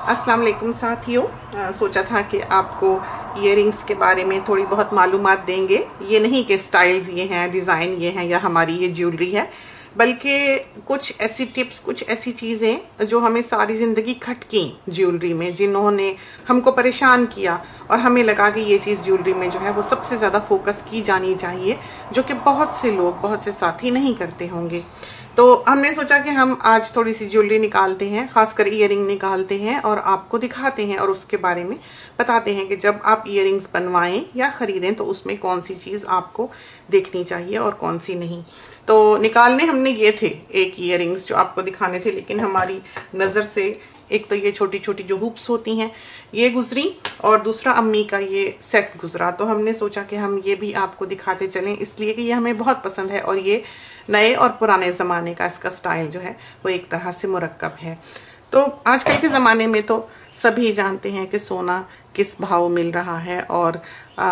अस्सलाम वालेकुम साथियों, सोचा था कि आपको इयररिंग्स के बारे में थोड़ी बहुत मालूमात देंगे। ये नहीं कि स्टाइल्स ये हैं, डिज़ाइन ये हैं या हमारी ये ज्वेलरी है, बल्कि कुछ ऐसी टिप्स, कुछ ऐसी चीज़ें जो हमें सारी ज़िंदगी खटकी ज्वेलरी में, जिन्होंने हमको परेशान किया और हमें लगा कि ये चीज़ ज्वेलरी में जो है वो सबसे ज़्यादा फोकस की जानी चाहिए, जो कि बहुत से लोग, बहुत से साथी नहीं करते होंगे। तो हमने सोचा कि हम आज थोड़ी सी ज्वेलरी निकालते हैं, खासकर इयररिंग निकालते हैं और आपको दिखाते हैं और उसके बारे में बताते हैं कि जब आप इयररिंग्स बनवाएं या ख़रीदें तो उसमें कौन सी चीज़ आपको देखनी चाहिए और कौन सी नहीं। तो निकालने हमने ये थे एक इयररिंग्स जो आपको दिखाने थे, लेकिन हमारी नज़र से एक तो ये छोटी छोटी जो हुप्स होती हैं ये गुजरी और दूसरा अम्मी का ये सेट गुजरा। तो हमने सोचा कि हम ये भी आपको दिखाते चलें, इसलिए कि ये हमें बहुत पसंद है और ये नए और पुराने ज़माने का इसका स्टाइल जो है वो एक तरह से मुरक्कब है। तो आजकल के ज़माने में तो सभी जानते हैं कि सोना किस भाव मिल रहा है और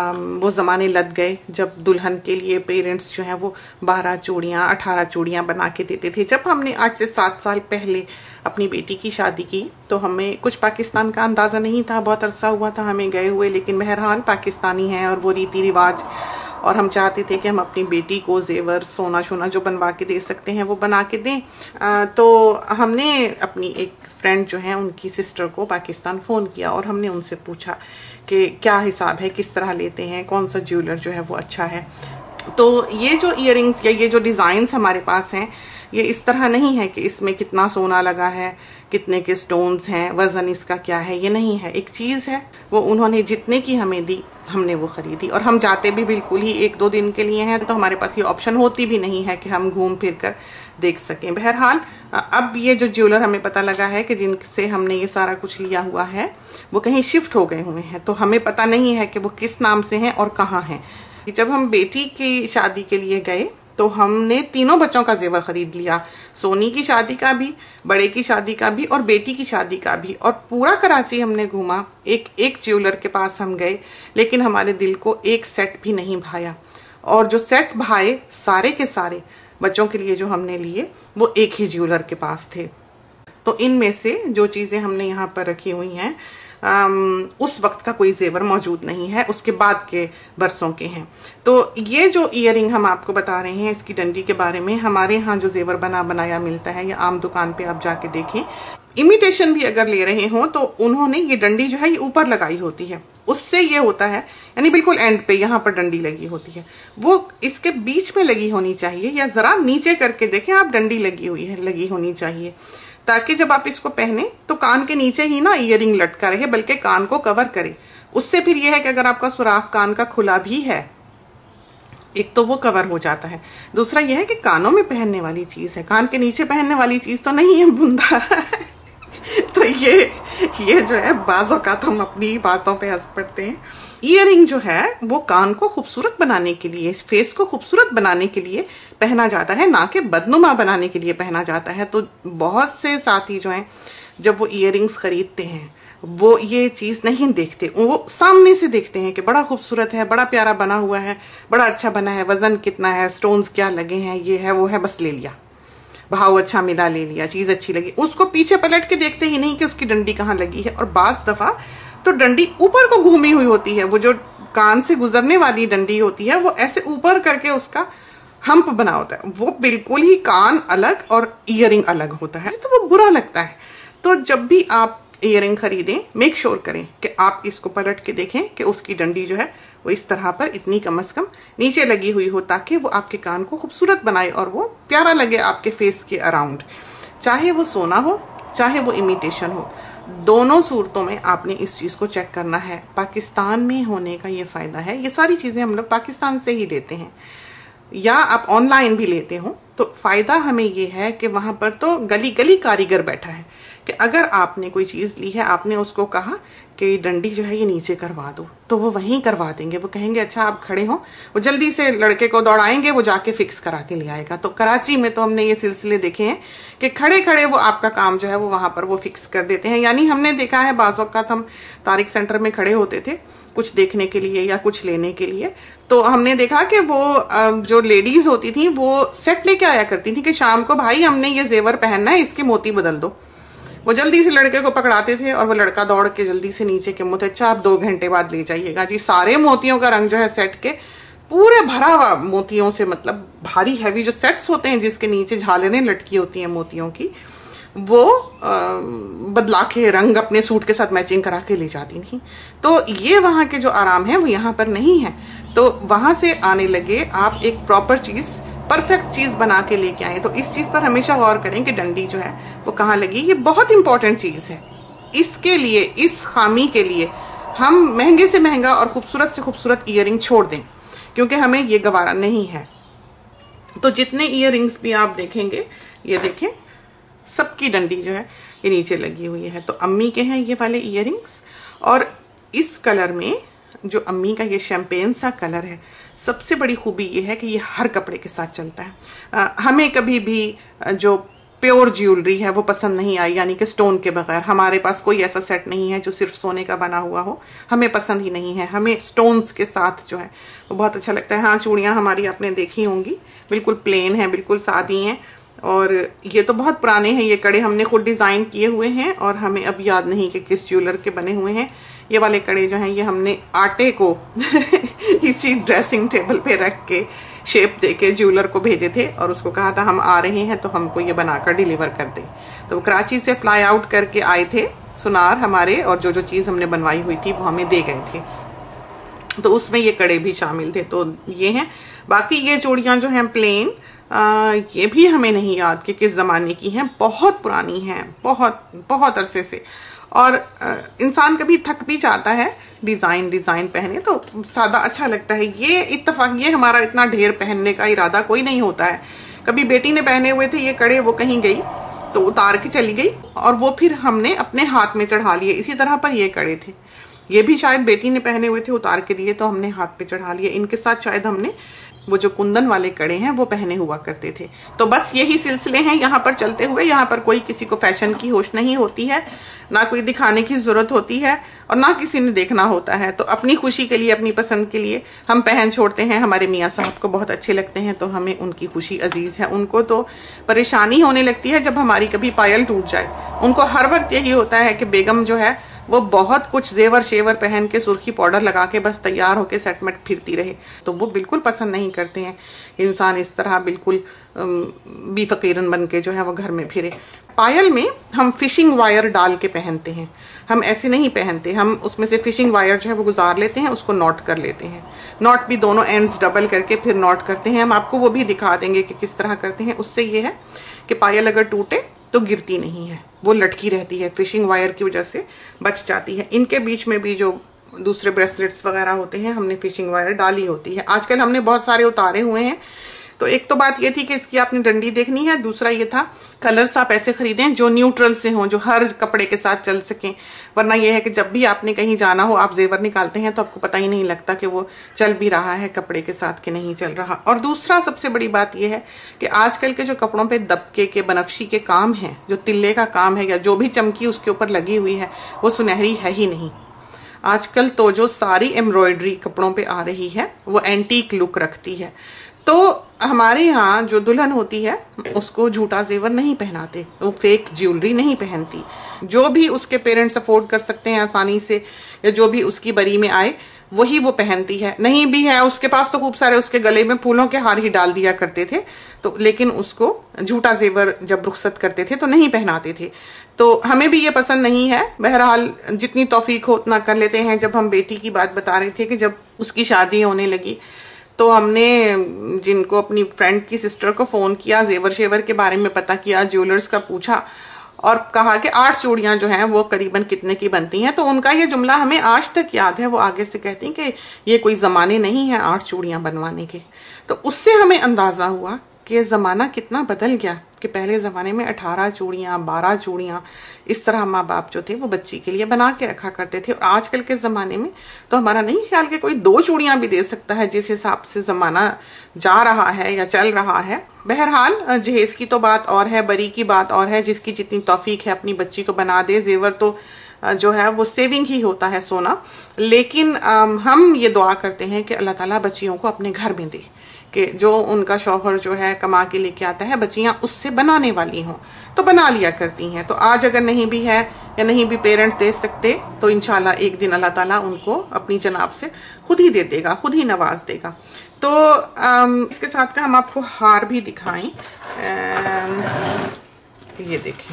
वो ज़माने लग गए जब दुल्हन के लिए पेरेंट्स जो हैं वो 12 चूड़ियाँ 18 चूड़ियाँ बना के देते थे। जब हमने आज से 7 साल पहले अपनी बेटी की शादी की तो हमें कुछ पाकिस्तान का अंदाज़ा नहीं था, बहुत अरसा हुआ था हमें गए हुए, लेकिन बहरहाल पाकिस्तानी हैं और वो रीति रिवाज, और हम चाहते थे कि हम अपनी बेटी को जेवर सोना शोना जो बनवा के दे सकते हैं वो बना के दें। तो हमने अपनी एक फ्रेंड जो है उनकी सिस्टर को पाकिस्तान फ़ोन किया और हमने उनसे पूछा कि क्या हिसाब है, किस तरह लेते हैं, कौन सा ज्वेलर जो है वो अच्छा है। तो ये जो इयररिंग्स या ये जो डिज़ाइंस हमारे पास हैं ये इस तरह नहीं है कि इसमें कितना सोना लगा है, कितने के स्टोन्स हैं, वज़न इसका क्या है, ये नहीं है। एक चीज़ है वो उन्होंने जितने की हमें दी हमने वो ख़रीदी, और हम जाते भी बिल्कुल ही 1-2 दिन के लिए हैं, तो हमारे पास ये ऑप्शन होती भी नहीं है कि हम घूम फिर कर देख सकें। बहरहाल अब ये जो ज्वेलर हमें पता लगा है कि जिनसे हमने ये सारा कुछ लिया हुआ है वो कहीं शिफ्ट हो गए हुए हैं, तो हमें पता नहीं है कि वो किस नाम से हैं और कहाँ हैं। जब हम बेटी की शादी के लिए गए तो हमने तीनों बच्चों का जेवर ख़रीद लिया, सोनी की शादी का भी, बड़े की शादी का भी और बेटी की शादी का भी, और पूरा कराची हमने घूमा। एक एक ज्वेलर के पास हम गए, लेकिन हमारे दिल को एक सेट भी नहीं भाया, और जो सेट भाए सारे के सारे बच्चों के लिए जो हमने लिए वो एक ही ज्वेलर के पास थे। तो इनमें से जो चीज़ें हमने यहाँ पर रखी हुई हैं उस वक्त का कोई जेवर मौजूद नहीं है, उसके बाद के बरसों के हैं। तो ये जो इयररिंग हम आपको बता रहे हैं इसकी डंडी के बारे में, हमारे यहाँ जो जेवर बना बनाया मिलता है या आम दुकान पे आप जाके देखें, इमिटेशन भी अगर ले रहे हों तो उन्होंने ये डंडी जो है ये ऊपर लगाई होती है। उससे ये होता है, यानी बिल्कुल एंड पे यहाँ पर डंडी लगी होती है, वो इसके बीच में लगी होनी चाहिए, या ज़रा नीचे करके देखें आप, डंडी लगी हुई है, लगी होनी चाहिए, ताकि जब आप इसको पहने तो कान के नीचे ही ना इयररिंग लटका रहे, बल्कि कान को कवर करे। उससे फिर यह है कि अगर आपका सुराख कान का खुला भी है, एक तो वो कवर हो जाता है, दूसरा यह है कि कानों में पहनने वाली चीज़ है, कान के नीचे पहनने वाली चीज़ तो नहीं है बुंदा। तो ये जो है बाज़ औक़ात हम अपनी बातों पे हंस पड़ते हैं। इयररिंग जो है वो कान को खूबसूरत बनाने के लिए, फेस को खूबसूरत बनाने के लिए पहना जाता है, ना कि बदनुमा बनाने के लिए पहना जाता है। तो बहुत से साथी जो हैं जब वो इयररिंग्स ख़रीदते हैं वो ये चीज़ नहीं देखते, वो सामने से देखते हैं कि बड़ा खूबसूरत है, बड़ा प्यारा बना हुआ है, बड़ा अच्छा बना है, वज़न कितना है, स्टोन्स क्या लगे हैं, ये है वो है, बस ले लिया, भाव अच्छा मिला ले लिया, चीज़ अच्छी लगी, उसको पीछे पलट के देखते ही नहीं कि उसकी डंडी कहाँ लगी है। और बाज़ दफ़ा तो डंडी ऊपर को घूमी हुई होती है, वो जो कान से गुजरने वाली डंडी होती है वो ऐसे ऊपर करके उसका हम्प बना होता है, वो बिल्कुल ही कान अलग और इयररिंग अलग होता है, तो वो बुरा लगता है। तो जब भी आप इयररिंग खरीदें मेक श्योर करें कि आप इसको पलट के देखें कि उसकी डंडी जो है वो इस तरह पर इतनी कम से कम नीचे लगी हुई हो, ताकि वो आपके कान को खूबसूरत बनाए और वो प्यारा लगे आपके फेस के अराउंड। चाहे वो सोना हो चाहे वो इमिटेशन हो, दोनों सूरतों में आपने इस चीज़ को चेक करना है। पाकिस्तान में होने का ये फ़ायदा है, ये सारी चीज़ें हम लोग पाकिस्तान से ही लेते हैं, या आप ऑनलाइन भी लेते हो, तो फ़ायदा हमें ये है कि वहाँ पर तो गली गली कारीगर बैठा है कि अगर आपने कोई चीज़ ली है, आपने उसको कहा कि डंडी जो है ये नीचे करवा दो, तो वो वहीं करवा देंगे। वो कहेंगे अच्छा आप खड़े हो, वो जल्दी से लड़के को दौड़ाएंगे, वो जाके फिक्स करा के ले आएगा। तो कराची में तो हमने ये सिलसिले देखे हैं कि खड़े खड़े वो आपका काम जो है वो वहाँ पर वो फिक्स कर देते हैं। यानी हमने देखा है बाज़ औक़ात हम तारिक सेंटर में खड़े होते थे कुछ देखने के लिए या कुछ लेने के लिए, तो हमने देखा कि वो जो लेडीज़ होती थी वो सेट लेके आया करती थी कि शाम को भाई हमने ये जेवर पहनना है, इसके मोती बदल दो। वो जल्दी से लड़के को पकड़ाते थे और वो लड़का दौड़ के जल्दी से नीचे के मोती, अच्छा आप 2 घंटे बाद ले जाइएगा जी। सारे मोतियों का रंग जो है सेट के पूरे भरा हुआ मोतियों से, मतलब भारी हैवी जो सेट्स होते हैं जिसके नीचे झालरें लटकी होती हैं मोतियों की, वो बदला के रंग अपने सूट के साथ मैचिंग करा के ले जाती थी। तो ये वहाँ के जो आराम है वो यहाँ पर नहीं है। तो वहाँ से आने लगे आप एक प्रॉपर चीज़, परफेक्ट चीज़ बना के लेके आए। तो इस चीज़ पर हमेशा गौर करें कि डंडी जो है वो कहाँ लगी। ये बहुत इंपॉर्टेंट चीज़ है। इसके लिए, इस खामी के लिए हम महंगे से महंगा और खूबसूरत से खूबसूरत ईयरिंग छोड़ दें, क्योंकि हमें ये गवारा नहीं है। तो जितने ईयरिंग्स भी आप देखेंगे, ये देखें सबकी डंडी जो है ये नीचे लगी हुई है। तो अम्मी के हैं ये वाले ईयरिंग्स, और इस कलर में जो अम्मी का ये शैम्पेन सा कलर है, सबसे बड़ी खूबी ये है कि ये हर कपड़े के साथ चलता है। हमें कभी भी जो प्योर ज्वेलरी है वो पसंद नहीं आई, यानी कि स्टोन के बगैर। हमारे पास कोई ऐसा सेट नहीं है जो सिर्फ सोने का बना हुआ हो, हमें पसंद ही नहीं है। हमें स्टोन्स के साथ जो है वो बहुत अच्छा लगता है। हाँ, चूड़ियाँ हमारी आपने देखी होंगी, बिल्कुल प्लेन है, बिल्कुल सादी हैं। और ये तो बहुत पुराने हैं, ये कड़े हमने खुद डिज़ाइन किए हुए हैं और हमें अब याद नहीं कि किस ज्वेलर के बने हुए हैं। ये वाले कड़े जो हैं ये हमने आटे को इसी ड्रेसिंग टेबल पे रख के शेप दे के ज्वेलर को भेजे थे और उसको कहा था हम आ रहे हैं तो हमको ये बनाकर डिलीवर कर दें। तो कराची से फ्लाई आउट करके आए थे सुनार हमारे, और जो जो चीज़ हमने बनवाई हुई थी वो हमें दे गए थे। तो उसमें ये कड़े भी शामिल थे। तो ये हैं। बाकी ये चूड़ियाँ जो हैं प्लेन, ये भी हमें नहीं याद कि किस ज़माने की हैं, बहुत पुरानी हैं, बहुत अरसे से। और इंसान कभी थक भी जाता है डिज़ाइन पहने, तो सादा अच्छा लगता है। ये इत्तेफाक, ये हमारा इतना ढेर पहनने का इरादा कोई नहीं होता है। कभी बेटी ने पहने हुए थे ये कड़े, वो कहीं गई तो उतार के चली गई और वो फिर हमने अपने हाथ में चढ़ा लिए। इसी तरह पर ये कड़े थे, ये भी शायद बेटी ने पहने हुए थे, उतार के दिए तो हमने हाथ पे चढ़ा लिए। इनके साथ शायद हमने वो जो कुंदन वाले कड़े हैं वो पहने हुआ करते थे। तो बस यही सिलसिले हैं यहाँ पर चलते हुए। यहाँ पर कोई किसी को फैशन की होश नहीं होती है, ना कोई दिखाने की ज़रूरत होती है और ना किसी ने देखना होता है। तो अपनी खुशी के लिए, अपनी पसंद के लिए हम पहन छोड़ते हैं। हमारे मियाँ साहब को बहुत अच्छे लगते हैं तो हमें उनकी खुशी अजीज़ है। उनको तो परेशानी होने लगती है जब हमारी कभी पायल टूट जाए। उनको हर वक्त यही होता है कि बेगम जो है वो बहुत कुछ जेवर शेवर पहन के, सुर्खी पाउडर लगा के बस तैयार होके सेटमेट फिरती रहे। तो वो बिल्कुल पसंद नहीं करते हैं इंसान इस तरह बिल्कुल बेफकीरन बन के जो है वो घर में फिरे। पायल में हम फिशिंग वायर डाल के पहनते हैं, हम ऐसे नहीं पहनते। हम उसमें से फिशिंग वायर जो है वो गुजार लेते हैं, उसको नॉट कर लेते हैं। नॉट भी दोनों एंड्स डबल करके फिर नॉट करते हैं। हम आपको वो भी दिखा देंगे कि किस तरह करते हैं। उससे ये है कि पायल अगर टूटे तो गिरती नहीं है, वो लटकी रहती है, फिशिंग वायर की वजह से बच जाती है। इनके बीच में भी जो दूसरे ब्रेसलेट्स वगैरह होते हैं हमने फिशिंग वायर डाली होती है। आजकल हमने बहुत सारे उतारे हुए हैं। तो एक तो बात ये थी कि इसकी आपने डंडी देखनी है, दूसरा ये था कलर्स आप ऐसे खरीदें जो न्यूट्रल से हों, जो हर कपड़े के साथ चल सकें। वरना यह है कि जब भी आपने कहीं जाना हो, आप जेवर निकालते हैं तो आपको पता ही नहीं लगता कि वो चल भी रहा है कपड़े के साथ कि नहीं चल रहा। और दूसरा सबसे बड़ी बात यह है कि आजकल के जो कपड़ों पे दबके के, बनफशी के काम हैं, जो तिल्ले का काम है या जो भी चमकी उसके ऊपर लगी हुई है, वो सुनहरी है ही नहीं। आजकल तो जो सारी एम्ब्रॉयडरी कपड़ों पे आ रही है वो एंटीक लुक रखती है। तो हमारे यहाँ जो दुल्हन होती है उसको झूठा जेवर नहीं पहनाते, वो फेक ज्वेलरी नहीं पहनती। जो भी उसके पेरेंट्स अफोर्ड कर सकते हैं आसानी से, या जो भी उसकी बरी में आए वही वो पहनती है। नहीं भी है उसके पास तो खूब सारे उसके गले में फूलों के हार ही डाल दिया करते थे, तो लेकिन उसको झूठा जेवर जब रुखसत करते थे तो नहीं पहनाते थे। तो हमें भी ये पसंद नहीं है। बहरहाल जितनी तौफीक हो उतना कर लेते हैं। जब हम बेटी की बात बता रहे थे कि जब उसकी शादी होने लगी तो हमने जिनको अपनी फ्रेंड की सिस्टर को फ़ोन किया, जेवर शेवर के बारे में पता किया, ज्वेलर्स का पूछा और कहा कि 8 चूड़ियाँ जो हैं वो करीबन कितने की बनती हैं। तो उनका ये जुमला हमें आज तक याद है। वो आगे से कहते हैं कि ये कोई ज़माने नहीं है 8 चूड़ियाँ बनवाने के। तो उससे हमें अंदाज़ा हुआ कि ये ज़माना कितना बदल गया, कि पहले ज़माने में 18 चूड़ियाँ, 12 चूड़ियाँ इस तरह माँ बाप जो थे वो बच्ची के लिए बना के रखा करते थे। और आजकल के ज़माने में तो हमारा नहीं ख्याल कि कोई 2 चूड़ियाँ भी दे सकता है, जिस हिसाब से ज़माना जा रहा है या चल रहा है। बहरहाल जहेज़ की तो बात और है, बरी की बात और है। जिसकी जितनी तौफीक है अपनी बच्ची को बना दे। जेवर तो जो है वो सेविंग ही होता है, सोना। लेकिन हम ये दुआ करते हैं कि अल्लाह ताला बच्चियों को अपने घर में दे, कि जो उनका शौहर जो है कमा के लेके आता है बच्चियां उससे बनाने वाली हों, तो बना लिया करती हैं। तो आज अगर नहीं भी है या नहीं भी पेरेंट्स दे सकते तो इंशाल्लाह एक दिन अल्लाह ताला उनको अपनी जनाब से खुद ही दे देगा, खुद ही नवाज देगा। तो इसके साथ का हम आपको हार भी दिखाएं। ये देखें,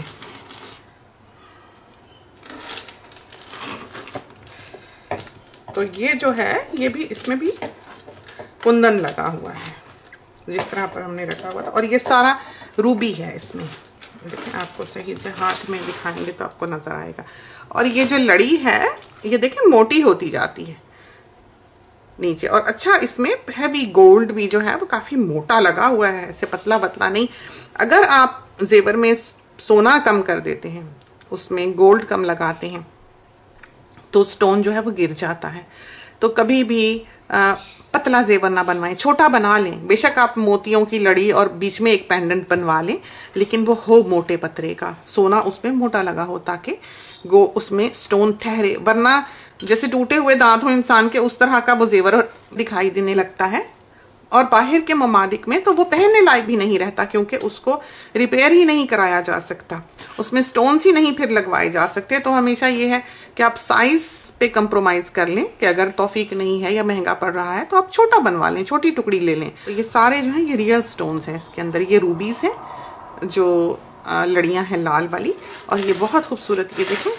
तो ये जो है ये भी, इसमें भी कुंदन लगा हुआ है जिस तरह पर हमने रखा हुआ था, और ये सारा रूबी है इसमें। देखें, आपको सही से हाथ में दिखाएंगे तो आपको नजर आएगा। और ये जो लड़ी है ये देखें मोटी होती जाती है नीचे, और अच्छा इसमें हैवी गोल्ड भी जो है वो काफी मोटा लगा हुआ है, ऐसे पतला पतला नहीं। अगर आप जेवर में सोना कम कर देते हैं, उसमें गोल्ड कम लगाते हैं, तो स्टोन जो है वो गिर जाता है। तो कभी भी पतला जेवर ना बनवाएं, छोटा बना लें। बेशक आप मोतियों की लड़ी और बीच में एक पेंडेंट बनवा लें, लेकिन वो हो मोटे पतरे का, सोना उसमें मोटा लगा हो ताकि उसमें स्टोन ठहरे। वरना जैसे टूटे हुए दांत हो इंसान के, उस तरह का वो जेवर दिखाई देने लगता है, और बाहर के ममालिक में तो वो पहनने लायक भी नहीं रहता, क्योंकि उसको रिपेयर ही नहीं कराया जा सकता, उसमें स्टोन्स ही नहीं फिर लगवाए जा सकते। तो हमेशा ये है कि आप साइज पे कंप्रोमाइज कर लें कि अगर तौफीक नहीं है या महंगा पड़ रहा है तो आप छोटा बनवा लें, छोटी टुकड़ी ले लें। तो ये सारे जो हैं ये रियल स्टोन्स हैं इसके अंदर। ये रूबीज हैं जो लड़ियां हैं लाल वाली, और ये बहुत खूबसूरत, ये देखें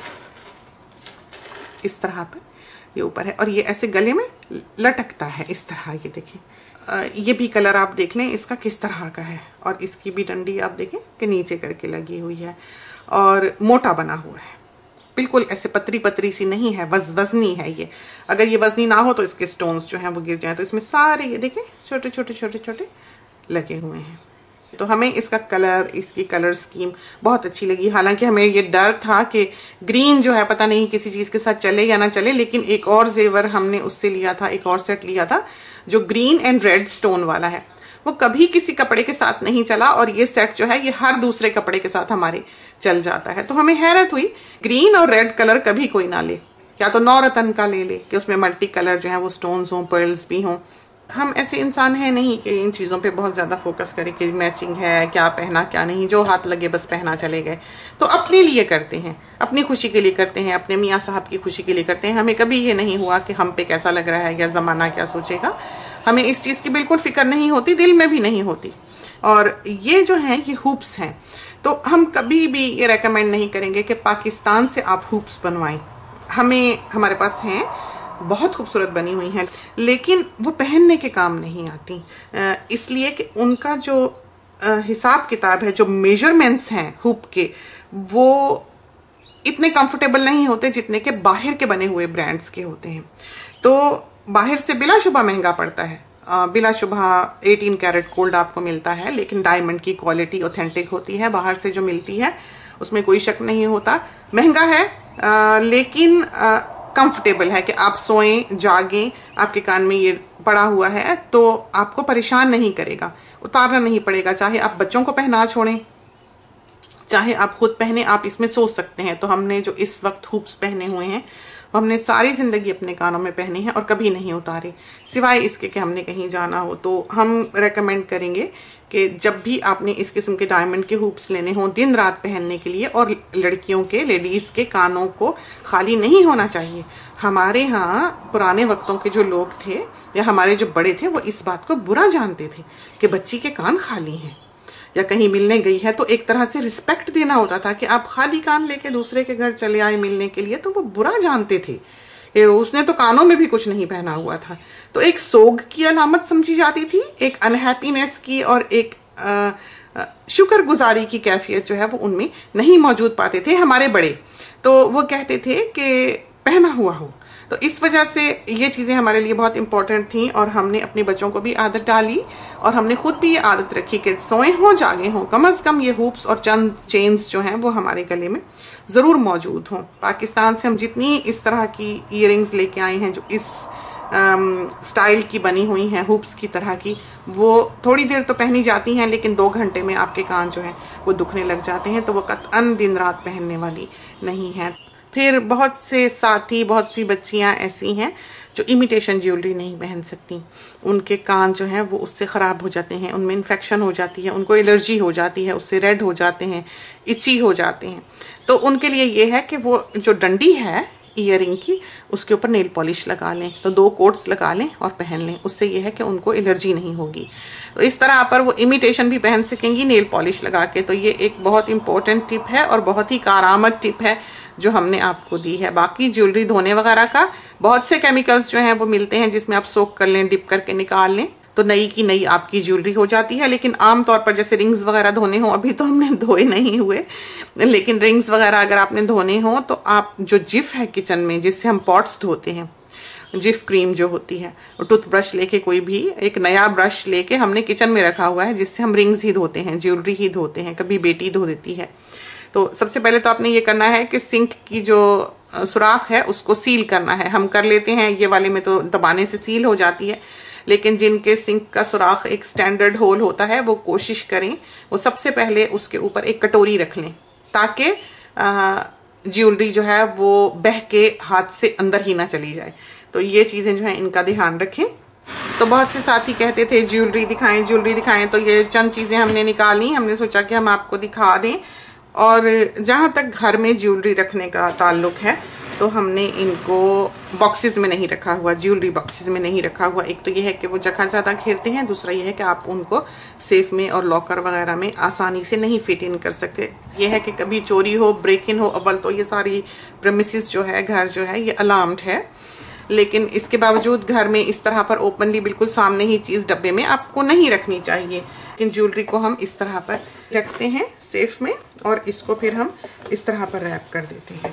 इस तरह पर ये ऊपर है, और ये ऐसे गले में लटकता है इस तरह। ये देखें, ये भी कलर आप देख लें इसका किस तरह का है, और इसकी भी डंडी आप देखें कि नीचे करके लगी हुई है और मोटा बना हुआ है, बिल्कुल ऐसे पतरी पतरी सी नहीं है, वजनी है ये। अगर ये वजनी ना हो तो इसके स्टोन्स जो हैं वो गिर जाएं। तो इसमें सारे ये देखें छोटे छोटे छोटे छोटे लगे हुए हैं। तो हमें इसका कलर, इसकी कलर स्कीम बहुत अच्छी लगी। हालांकि हमें ये डर था कि ग्रीन जो है पता नहीं किसी चीज़ के साथ चले या ना चले, लेकिन एक और जेवर हमने उससे लिया था, एक और सेट लिया था जो ग्रीन एंड रेड स्टोन वाला है, वो कभी किसी कपड़े के साथ नहीं चला, और ये सेट जो है ये हर दूसरे कपड़े के साथ हमारे चल जाता है। तो हमें हैरत हुई, ग्रीन और रेड कलर कभी कोई ना ले, या तो नौरतन का ले ले कि उसमें मल्टी कलर जो है वो स्टोन्स हों, पर्ल्स भी हों। हम ऐसे इंसान हैं नहीं कि इन चीज़ों पे बहुत ज़्यादा फोकस करें कि मैचिंग है, क्या पहना क्या नहीं, जो हाथ लगे बस पहना चले गए। तो अपने लिए करते हैं, अपनी खुशी के लिए करते हैं, अपने मियाँ साहब की खुशी के लिए करते हैं। हमें कभी ये नहीं हुआ कि हम पे कैसा लग रहा है या ज़माना क्या सोचेगा, हमें इस चीज़ की बिल्कुल फिक्र नहीं होती, दिल में भी नहीं होती। और ये जो हैं ये हुप्स हैं, तो हम कभी भी ये रेकमेंड नहीं करेंगे कि पाकिस्तान से आप हुप्स बनवाएं। हमारे पास हैं, बहुत खूबसूरत बनी हुई हैं, लेकिन वो पहनने के काम नहीं आती, इसलिए कि उनका जो हिसाब किताब है, जो मेजरमेंट्स हैं हुप के, वो इतने कंफर्टेबल नहीं होते जितने के बाहर के बने हुए ब्रांड्स के होते हैं। तो बाहर से बिलाशुबा महंगा पड़ता है, बिलाशुबा 18 कैरेट गोल्ड आपको मिलता है, लेकिन डायमंड की क्वालिटी ऑथेंटिक होती है। बाहर से जो मिलती है उसमें कोई शक नहीं होता, महंगा है लेकिन कंफर्टेबल है कि आप सोएं जागें, आपके कान में ये पड़ा हुआ है तो आपको परेशान नहीं करेगा, उतारना नहीं पड़ेगा। चाहे आप बच्चों को पहना छोड़ें, चाहे आप खुद पहने, आप इसमें सो सकते हैं। तो हमने जो इस वक्त हुप्स पहने हुए हैं हमने सारी ज़िंदगी अपने कानों में पहने हैं और कभी नहीं उतारे, सिवाय इसके कि हमने कहीं जाना हो। तो हम रेकमेंड करेंगे कि जब भी आपने इस किस्म के डायमंड के हुप्स लेने हों दिन रात पहनने के लिए, और लड़कियों के, लेडीज़ के कानों को खाली नहीं होना चाहिए। हमारे यहाँ पुराने वक्तों के जो लोग थे या हमारे जो बड़े थे वो इस बात को बुरा जानते थे कि बच्ची के कान खाली हैं या कहीं मिलने गई है, तो एक तरह से रिस्पेक्ट देना होता था कि आप खाली कान लेके दूसरे के घर चले आए मिलने के लिए, तो वो बुरा जानते थे, उसने तो कानों में भी कुछ नहीं पहना हुआ था। तो एक सोग की अलामत समझी जाती थी, एक अनहैप्पीनेस की और एक शुक्रगुजारी की कैफियत जो है वो उनमें नहीं मौजूद पाते थे हमारे बड़े। तो वो कहते थे कि पहना हुआ हो। तो इस वजह से ये चीज़ें हमारे लिए बहुत इंपॉर्टेंट थी, और हमने अपने बच्चों को भी आदत डाली और हमने खुद भी ये आदत रखी कि सोए हों जागे हों, कम अज़ कम ये हुप्स और चंद चेन्स जो हैं वो हमारे गले में ज़रूर मौजूद हों। पाकिस्तान से हम जितनी इस तरह की ईयरिंग्स लेके आए हैं जो इस स्टाइल की बनी हुई हैं, हुप्स की तरह की, वो थोड़ी देर तो पहनी जाती हैं लेकिन 2 घंटे में आपके कान जो हैं वो दुखने लग जाते हैं। तो वो कतअन दिन रात पहनने वाली नहीं है। फिर बहुत से साथी, बहुत सी बच्चियां ऐसी हैं जो इमिटेशन ज्वेलरी नहीं पहन सकती। उनके कान जो हैं वो उससे ख़राब हो जाते हैं, उनमें इन्फेक्शन हो जाती है, उनको एलर्जी हो जाती है, उससे रेड हो जाते हैं, इची हो जाते हैं। तो उनके लिए ये है कि वो जो डंडी है ईयरिंग की, उसके ऊपर नेल पॉलिश लगा लें, तो 2 कोट्स लगा लें और पहन लें। उससे ये है कि उनको एलर्जी नहीं होगी। तो इस तरह पर वो इमिटेशन भी पहन सकेंगी नेल पॉलिश लगा के। तो ये एक बहुत इंपॉर्टेंट टिप है और बहुत ही कारआमद टिप है जो हमने आपको दी है। बाकी ज्वेलरी धोने वगैरह का बहुत से केमिकल्स जो हैं वो मिलते हैं, जिसमें आप सोक कर लें, डिप करके निकाल लें, तो नई की नई आपकी ज्वेलरी हो जाती है। लेकिन आम तौर पर जैसे रिंग्स वगैरह धोने हो, अभी तो हमने धोए नहीं हुए, लेकिन रिंग्स वगैरह अगर आपने धोने हो तो आप जो जिफ है किचन में, जिससे हम पॉट्स धोते हैं, जिफ क्रीम जो होती है, टूथब्रश लेके, कोई भी एक नया ब्रश लेके हमने किचन में रखा हुआ है, जिससे हम रिंग्स ही धोते हैं, ज्वेलरी ही धोते हैं, कभी बेटी धो देती है। तो सबसे पहले तो आपने ये करना है कि सिंक की जो सुराख है उसको सील करना है। हम कर लेते हैं, ये वाले में तो दबाने से सील हो जाती है, लेकिन जिनके सिंक का सुराख एक स्टैंडर्ड होल होता है वो कोशिश करें वो सबसे पहले उसके ऊपर एक कटोरी रख लें, ताकि ज्वेलरी जो है वो बह के हाथ से अंदर ही ना चली जाए। तो ये चीज़ें जो हैं इनका ध्यान रखें। तो बहुत से साथी कहते थे ज्वेलरी दिखाएं, ज्वेलरी दिखाएं, तो ये चंद चीज़ें हमने निकाली, हमने सोचा कि हम आपको दिखा दें। और जहाँ तक घर में ज्वेलरी रखने का ताल्लुक़ है तो हमने इनको बॉक्सेस में नहीं रखा हुआ, ज्वेलरी बॉक्सेस में नहीं रखा हुआ। एक तो ये है कि वो जगह ज़्यादा घेरते हैं, दूसरा ये है कि आप उनको सेफ में और लॉकर वगैरह में आसानी से नहीं फिट इन कर सकते। ये है कि कभी चोरी हो, ब्रेक इन हो, अव्वल तो ये सारी प्रेमिसेस जो है, घर जो है, ये अलार्म्ड है। लेकिन इसके बावजूद घर में इस तरह पर ओपनली बिल्कुल सामने ही चीज़ डब्बे में आपको नहीं रखनी चाहिए। लेकिन ज्वेलरी को हम इस तरह पर रखते हैं सेफ में, और इसको फिर हम इस तरह पर रैप कर देते हैं।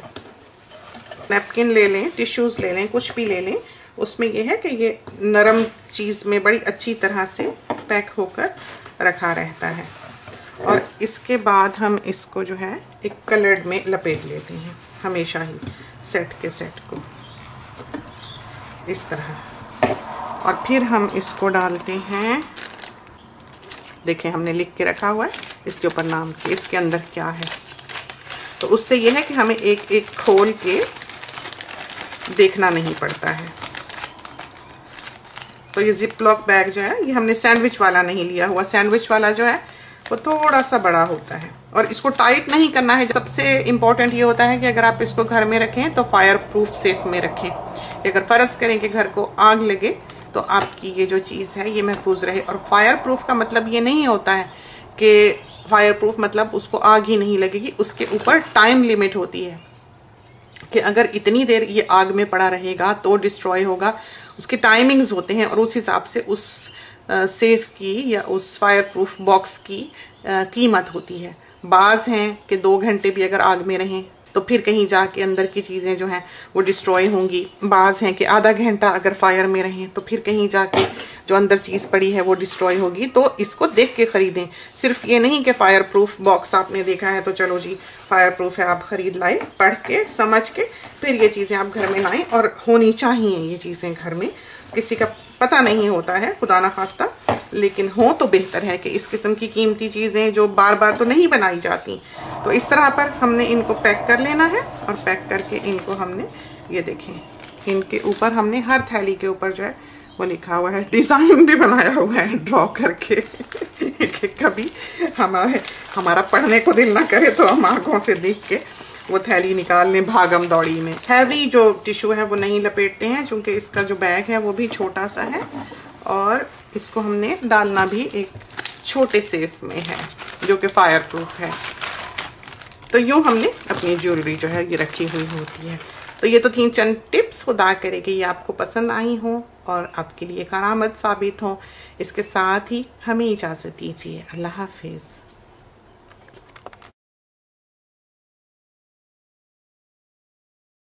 नैपकिन ले लें, टिश्यूज़ ले लें, कुछ भी ले लें, उसमें यह है कि ये नरम चीज़ में बड़ी अच्छी तरह से पैक होकर रखा रहता है। और इसके बाद हम इसको जो है एक कलर्ड में लपेट लेते हैं, हमेशा ही सेट के सेट को इस तरह। और फिर हम इसको डालते हैं, देखें हमने लिख के रखा हुआ है इसके ऊपर नाम के, इसके अंदर क्या है। तो उससे यह है कि हमें एक एक खोल के देखना नहीं पड़ता है। तो ये जिप लॉक बैग जो है, ये हमने सैंडविच वाला नहीं लिया हुआ। सैंडविच वाला जो है वो थोड़ा सा बड़ा होता है और इसको टाइट नहीं करना है। सबसे इम्पॉर्टेंट ये होता है कि अगर आप इसको घर में रखें तो फायर प्रूफ सेफ में रखें। अगर फ़र्ज़ करें कि घर को आग लगे तो आपकी ये जो चीज़ है ये महफूज रहे। और फायर प्रूफ का मतलब ये नहीं होता है कि फायर प्रूफ मतलब उसको आग ही नहीं लगेगी, उसके ऊपर टाइम लिमिट होती है कि अगर इतनी देर ये आग में पड़ा रहेगा तो डिस्ट्रॉय होगा। उसके टाइमिंग्स होते हैं और उस हिसाब से उस सेफ की या उस फायर प्रूफ बॉक्स की कीमत होती है। बाज़ हैं कि 2 घंटे भी अगर आग में रहें तो फिर कहीं जाके अंदर की चीज़ें जो हैं वो डिस्ट्रॉय होंगी। बाज़ हैं कि आधा घंटा अगर फायर में रहें तो फिर कहीं जाके जो अंदर चीज़ पड़ी है वो डिस्ट्रॉय होगी। तो इसको देख के ख़रीदें। सिर्फ ये नहीं कि फायर प्रूफ बॉक्स आपने देखा है तो चलो जी फायर प्रूफ है, आप ख़रीद लाए, पढ़ के समझ के फिर ये चीज़ें आप घर में लाएं। और होनी चाहिए ये चीज़ें घर में, किसी का पता नहीं होता है, खुदा ना खास्ता, लेकिन हो तो बेहतर है कि इस किस्म की कीमती चीज़ें जो बार बार तो नहीं बनाई जाती। तो इस तरह पर हमने इनको पैक कर लेना है और पैक करके इनको हमने, ये देखें, इनके ऊपर हमने हर थैली के ऊपर जो है वो लिखा हुआ है, डिज़ाइन भी बनाया हुआ है ड्रॉ करके कि कभी हमारा पढ़ने को दिल ना करे तो हम आँखों से देख के वो थैली निकाल लें भागम दौड़ी में। हैवी जो टिश्यू है वो नहीं लपेटते हैं क्योंकि इसका जो बैग है वो भी छोटा सा है और इसको हमने डालना भी एक छोटे सेफ में है जो कि फायर प्रूफ है। तो यूँ हमने अपनी ज्वेलरी जो है ये रखी हुई होती है। तो ये तो थी चंद टिप्स, खुदा करे कि ये आपको पसंद आई हों और आपके लिए कारामद साबित हों। इसके साथ ही हमें इजाज़त दीजिए। अल्लाह हाफिज़।